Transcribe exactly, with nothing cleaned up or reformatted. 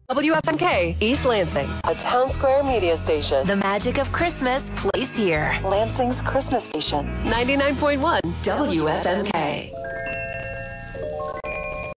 W F M K, East Lansing, a town square media station. The magic of Christmas plays here. Lansing's Christmas station, ninety-nine point one W F M K.